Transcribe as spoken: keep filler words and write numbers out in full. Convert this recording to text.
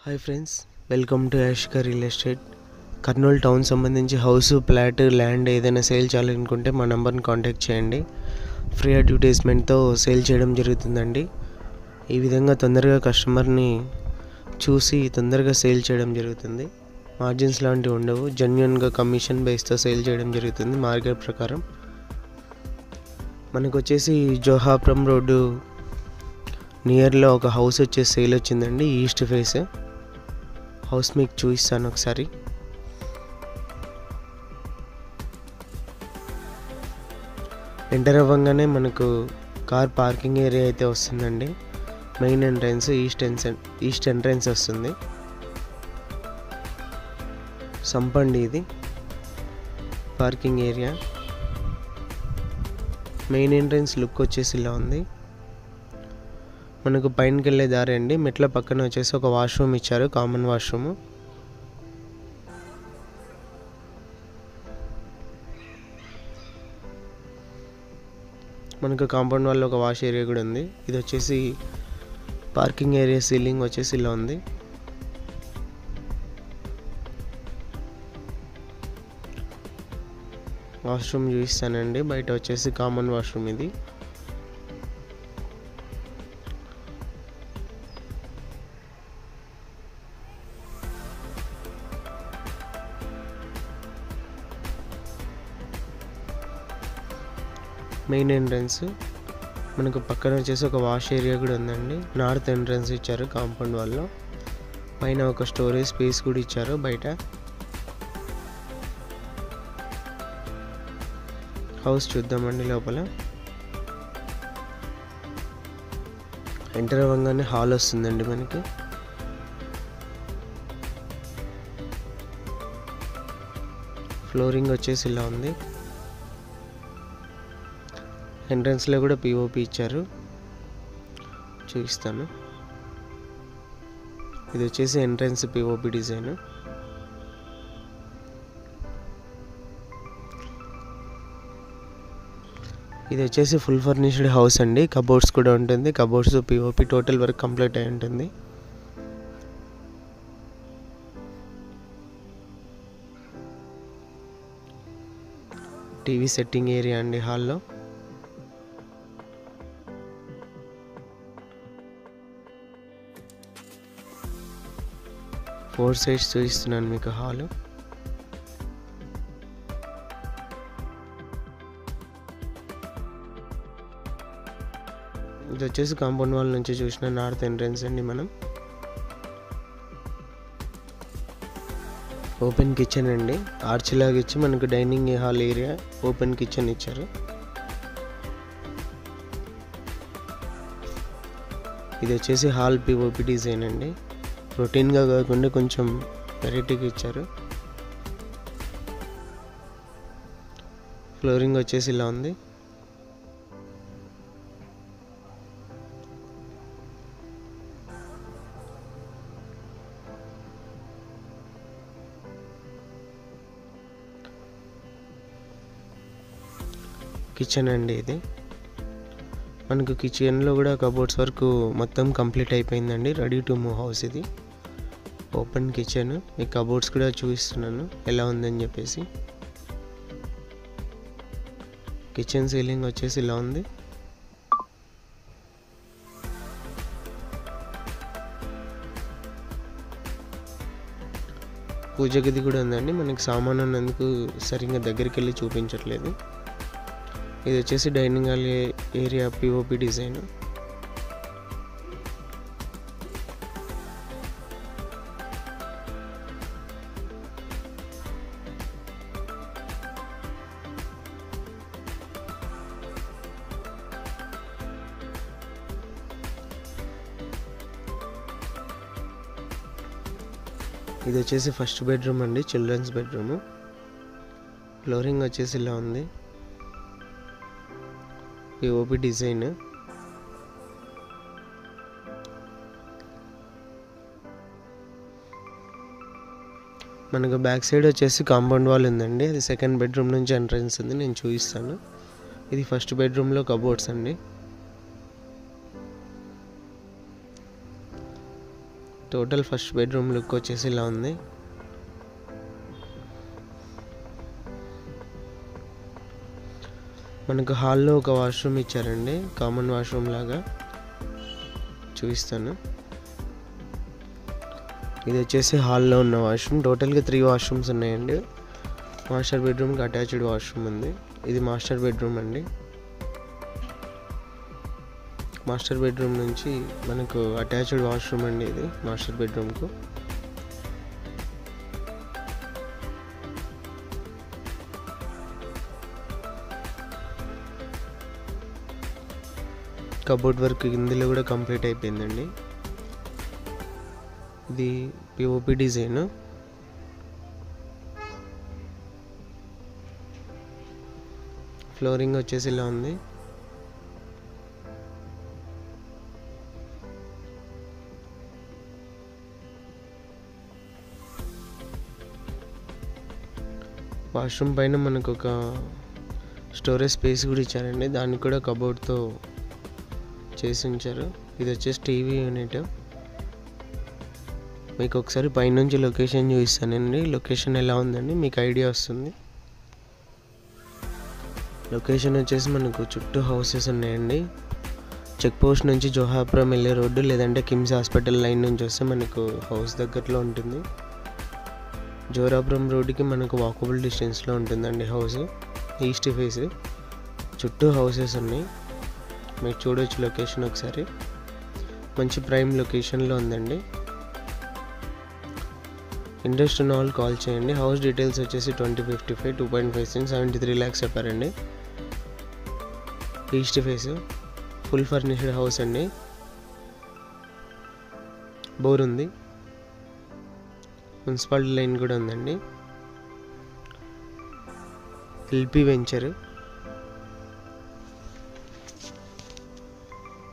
Hi friends, welcome to Yashka real estate. Kurnool town సంబంధించి house, plot, land ఏదైనా sale చేయాలనుకుంటే మా నెంబర్ని కాంటాక్ట్ చేయండి. ఫ్రీ అడ్వర్టైజ్మెంట్తో సేల్ చేయడం జరుగుతుందండి. ఈ విధంగా తొందరగా కస్టమర్ని చూసి తొందరగా సేల్ చేయడం జరుగుతుంది. మార్జిన్స్ లాంటివి ఉండవు. జెన్యున్గా కమిషన్ బేస్తో సేల్ చేయడం జరుగుతుంది మార్కెట్ ప్రకారం. మనకు వచ్చేసి జోహాపురం రోడ్డు నియర్లో ఒక హౌస్ వచ్చేసి సేల్ వచ్చిందండి. ఈస్ట్ ఫేస్ హౌస్ మీకు చూపిస్తాను ఒకసారి. ఎంటర్ అవ్వగానే మనకు కార్ పార్కింగ్ ఏరియా అయితే వస్తుందండి. Main entrance east east entrance వస్తుంది. సంపండి ఇది parking area. Main entrance look వచ్చేసి ఇలా ఉంది. మనకు పైనకి వెళ్ళే దారి అండి. మెట్ల పక్కన వచ్చేసి ఒక వాష్రూమ్ ఇచ్చారు, కామన్ వాష్రూమ్. మనకు కాంపౌండ్ వాల్ ఒక వాష్ ఏరియా కూడా ఉంది. ఇది వచ్చేసి పార్కింగ్ ఏరియా. సీలింగ్ వచ్చేసి ఇలా ఉంది. వాష్రూమ్ చూపిస్తానండి. బయట వచ్చేసి కామన్ వాష్రూమ్ ఇది. మెయిన్ ఎంట్రన్స్ మనకు పక్కన వచ్చేసి ఒక వాష్ ఏరియా కూడా ఉందండి. నార్త్ ఎంట్రన్స్ ఇచ్చారు కాంపౌండ్ వాల్లో. పైన ఒక స్టోరేజ్ స్పేస్ కూడా ఇచ్చారు. బయట హౌస్ చూద్దామండి. లోపల ఎంటర్ అవ్వగానే హాల్ వస్తుందండి మనకి. ఫ్లోరింగ్ వచ్చేసి ఇలా ఉంది. ఎంట్రన్స్లో కూడా పిఓపి ఇచ్చారు, చూపిస్తాను. ఇది వచ్చేసి ఎంట్రన్స్ పిఓపి డిజైన్. ఇది వచ్చేసి ఫుల్ ఫర్నిష్డ్ హౌస్ అండి. కబోర్డ్స్ కూడా ఉంటుంది. Cupboards POP total work complete అయి ఉంటుంది. టీవీ సెట్టింగ్ ఏరియా అండి హాల్లో. ఫోర్ సైడ్స్ చూపిస్తున్నాను మీకు హాలు. ఇది వచ్చేసి కాంపౌండ్ వాల్ నుంచి చూసిన నార్త్ ఎంట్రన్స్ అండి. మనం ఓపెన్ కిచెన్ అండి. ఆర్చ్ లాగా ఇచ్చి మనకు dining hall area open kitchen ఇచ్చారు. ఇది వచ్చేసి హాల్ పిఓపి డిజైన్ అండి. రొటీన్గా కాకుండా కొంచెం వెరైటీగా ఇచ్చారు. ఫ్లోరింగ్ వచ్చేసి ఇలా ఉంది. కిచెన్ అండి ఇది. మనకు కిచెన్లో కూడా కబోర్డ్స్ వరకు మొత్తం కంప్లీట్ అయిపోయిందండి. రెడీ టు మూవ్ హౌస్ ఇది. Open kitchen. ఈ కబోర్డ్స్ కూడా చూపిస్తున్నాను ఎలా ఉందని చెప్పేసి. కిచెన్ సీలింగ్ వచ్చేసి ఇలా ఉంది. పూజ గది కూడా ఉందండి. మనకి సామాన్ ఉన్నందుకు సరిగ్గా దగ్గరికి వెళ్ళి చూపించట్లేదు. ఇది వచ్చేసి dining hall area POP design. ఇది వచ్చేసి ఫస్ట్ బెడ్రూమ్ అండి, చిల్డ్రన్స్ బెడ్రూమ్. ఫ్లోరింగ్ వచ్చేసి ఇలా ఉంది. POP design. మనకు బ్యాక్ సైడ్ వచ్చేసి కాంపౌండ్ వాల్ ఉందండి. అది సెకండ్ బెడ్రూమ్ నుంచి ఎంట్రన్స్ ఉంది, నేను చూపిస్తాను. ఇది ఫస్ట్ బెడ్రూమ్లో కబోర్డ్స్ అండి. టోటల్ ఫస్ట్ బెడ్రూమ్ లుక్ వచ్చేసి ఇలా ఉంది. మనకు హాల్లో ఒక వాష్రూమ్ ఇచ్చారండి, కామన్ వాష్రూమ్ లాగా. చూపిస్తాను. ఇది వచ్చేసి హాల్లో ఉన్న వాష్రూమ్. టోటల్గా త్రీ వాష్రూమ్స్ ఉన్నాయండి. మాస్టర్ బెడ్రూమ్కి అటాచ్డ్ వాష్రూమ్ ఉంది. ఇది మాస్టర్ బెడ్రూమ్ అండి. మాస్టర్ బెడ్రూమ్ నుంచి మనకు అటాచ్డ్ వాష్రూమ్ అండి ఇది మాస్టర్ బెడ్రూమ్కు. కబోర్డ్ వర్క్ ఇందులో కూడా కంప్లీట్ అయిపోయిందండి. ఇది పిఓపి డిజైన్. ఫ్లోరింగ్ వచ్చేసి ఇలా ఉంది. వాష్రూమ్ పైన మనకు ఒక స్టోరేజ్ స్పేస్ కూడా ఇచ్చారండి, దాన్ని కూడా కబోర్డ్తో చేసి ఉంచారు. ఇది వచ్చేసి టీవీ యూనిట్. మీకు ఒకసారి పైనుంచి లొకేషన్ చూపిస్తానండి. లొకేషన్ ఎలా ఉందండి మీకు ఐడియా వస్తుంది. లొకేషన్ వచ్చేసి మనకు చుట్టూ హౌసెస్ ఉన్నాయండి. చెక్ పోస్ట్ నుంచి జోహాపురం వెళ్ళే రోడ్డు లేదంటే కిమ్స్ హాస్పిటల్ లైన్ నుంచి వస్తే మనకు హౌస్ దగ్గరలో ఉంటుంది. జోహాపురం రోడ్డుకి మనకు వాకబుల్ డిస్టెన్స్లో ఉంటుందండి హౌస్. ఈస్ట్ ఫేస్ చుట్టూ హౌసెస్ ఉన్నాయి. మీరు చూడవచ్చు లొకేషన్ ఒకసారి. మంచి ప్రైమ్ లొకేషన్లో ఉందండి. ఇంట్రెస్ట్ ఉన్న వాళ్ళు కాల్ చేయండి. హౌస్ డీటెయిల్స్ వచ్చేసి twenty fifty five two point five seven seventy three lakhs చెప్పారండి. East face full furnished house అండి. బోర్ ఉంది. మున్సిపాలిటీ లైన్ కూడా ఉందండి. LP venture.